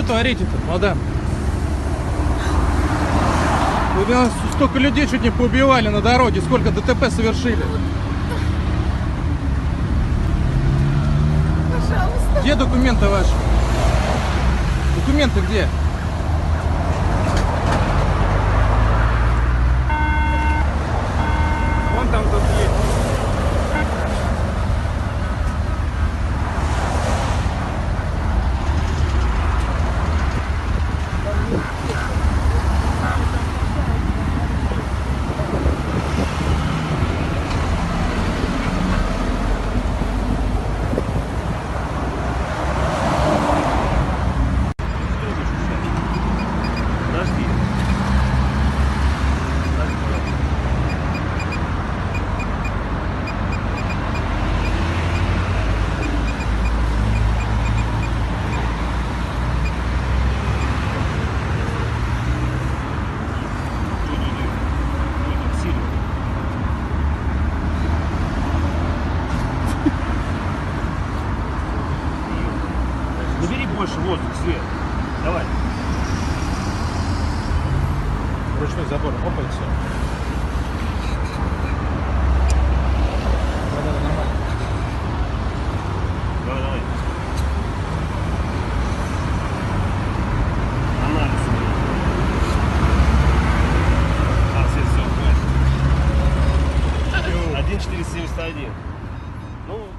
творите-то, мадам? Вы нас столько людей чуть не поубивали на дороге, сколько ДТП совершили. Пожалуйста. Где документы ваши? Документы где? Вон там кто-то есть. Набери больше воздух, Свет. Давай. Ручной забор, опа, и все. Да, нормально. Давай, давай. Анализ. Все, хватит. 1471. Ну,